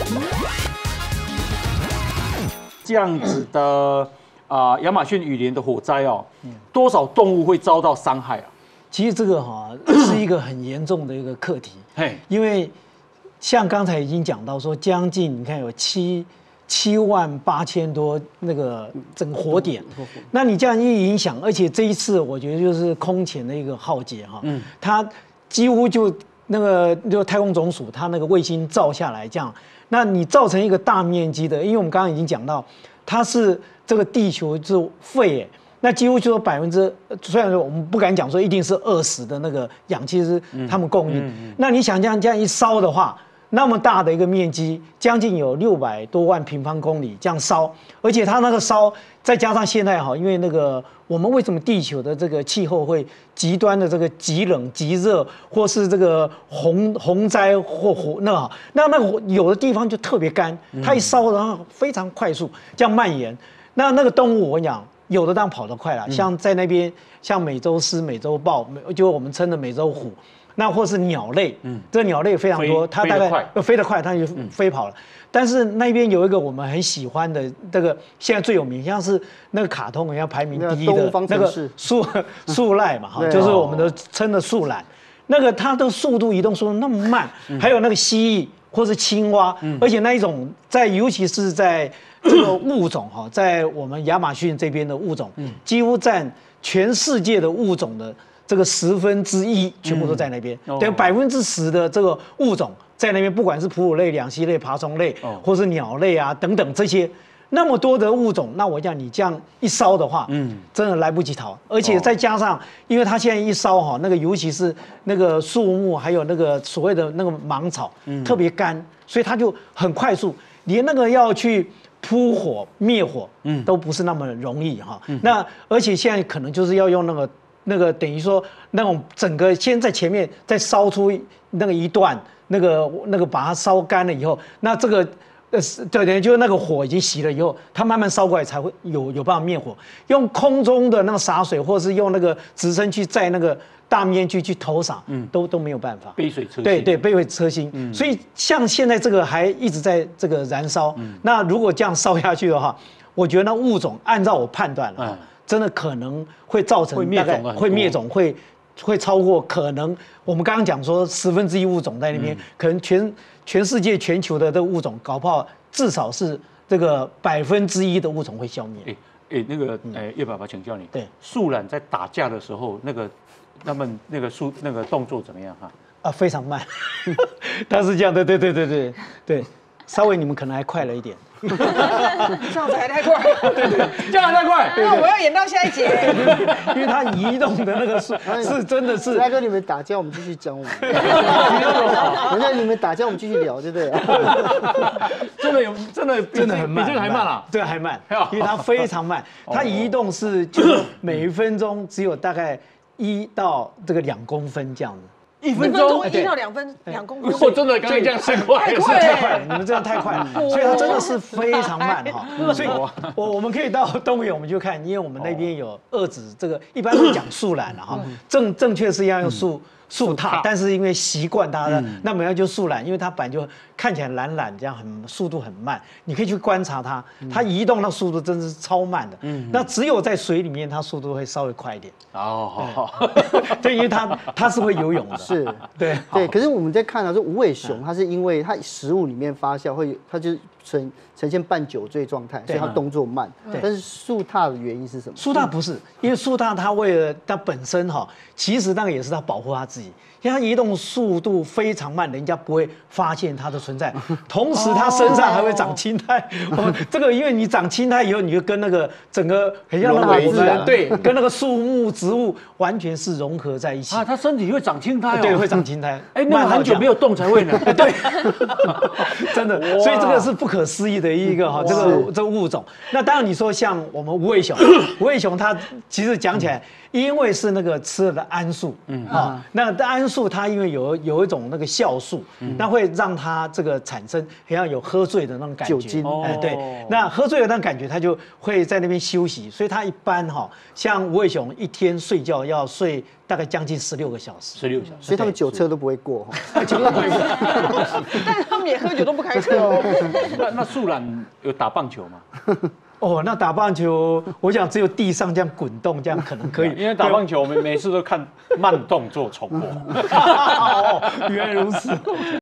这样子的亚马逊雨林的火灾哦，多少动物会遭到伤害啊？ 其实这个是一个很严重的一个课题，因为像刚才已经讲到说，将近你看有7万8千多那个整个火点，那你这样一影响，而且这一次我觉得就是空前的一个浩劫哈，它几乎就太空总署它那个卫星照下来这样，那你造成一个大面积的，因为我们刚刚已经讲到，它是这个地球是肺那几乎就说虽然说我们不敢讲说一定是20%的那个氧气是他们供应，那你想这样一烧的话，那么大的一个面积，将近有600多万平方公里这样烧，而且它那个烧再加上现在因为那个我们为什么地球的这个气候会极端的这个极冷极热，或是这个洪灾或火那有的地方就特别干，它一烧然后非常快速这样蔓延，那个动物我跟你讲。有的当然跑得快了，像在那边，像美洲狮、美洲豹，就我们称的美洲虎，那或是鸟类，这鸟类非常多，它大概飞得快，它就飞跑了。但是那边有一个我们很喜欢的，这个现在最有名，像是那个卡通，人家排名第1的那个树懒嘛，就是我们的称的树懒，那个它的移动速度那么慢，还有那个蜥蜴或是青蛙，而且那一种尤其是在这个物种在我们亚马逊这边的物种，几乎占全世界的物种的这个1/10，全部都在那边。对，10%的这个物种在那边，不管是哺乳类、两栖类、爬虫类，或是鸟类啊等等这些，那么多的物种，那我讲你这样一烧的话，真的来不及逃。而且再加上，因为它现在一烧那个尤其是那个树木，还有那个所谓的那个芒草，特别干，所以它就很快速，连那个要去扑火灭火，都不是那么容易那而且现在可能就是要用那个等于说那种整个先在前面再烧出那个一段，那个把它烧干了以后，那这个对，就是那个火已经熄了以后，它慢慢烧过来才会有办法灭火。用空中的那个洒水，或是用那个直升机在那个大面积去投洒，都没有办法。 杯水车薪。 对，杯水车薪。所以像现在这个还一直在这个燃烧，那如果这样烧下去的话，我觉得那物种按照我判断真的可能会造成大概会灭种，会超过可能我们刚刚讲说1/10物种在那边，可能全世界全球的这个物种，搞不好至少是这个1%的物种会消灭。 那个叶爸爸请教你， 对， 树懒在打架的时候，他们那个动作怎么样非常慢，他是这样，对，稍微你们可能还快了一点。 这样子还太快， 对，这样还太快。 那我要演到下一节， 因为它移动的那个是真的是。 来跟你们打架，我们继续讲我们。人家你们打架，我们继续聊，对不对？ 真的很慢， 比这个还慢啊？ 对，还慢，因为它非常慢，它移动是就是每分钟只有大概1到2公分这样子。 1分钟1到2公分， 我真的刚才这样太快， 太快了，你们这样太快了，所以它真的是非常慢所以我们可以到动物园，我们就看，因为我们那边有2指，这个一般都讲树懒正确是要用树踏，但是因为习惯它的，那么要就树懒，因为它本来就看起来懒懒这样，速度很慢，你可以去观察它，它移动的速度真是超慢的。那只有在水里面，它速度会稍微快一点。对，因为它是会游泳的。 是， 对。 可是我们在看到说无尾熊，它是因为它食物里面发酵它就呈现半酒醉状态，所以它动作慢。但是树踏的原因是什么？ 树踏不是，因为树踏它为了它本身其实那个也是它保护它自己。因为它移动速度非常慢，人家不会发现它的存在。同时，它身上还会长青苔。这个，因为你长青苔以后，你就跟那个整个很像那个我们对，跟那个树木植物完全是融合在一起。 它身体会长青苔对，会长青苔。 那很久没有动才会呢。 对，真的。所以这个是不可思议的一个这个物种。那当然，你说像我们无尾熊它其实讲起来，因为是那个吃了的桉树，那桉桉树它因为有一种那个酵素，那会让它这个产生好像有喝醉的那种感觉， 酒精对，那喝醉的那种感觉，它就会在那边休息，所以它一般像无尾熊一天睡觉要睡大概将近16个小时 ，16小时， 所以他们酒测都不会过。 但是他们也喝酒都不开车哦。 那树懒有打棒球吗？ 哦，那打棒球，我想只有地上这样滚动，这样可能可以。 因为打棒球，我们每次都看慢动作重播。 哦，原来如此。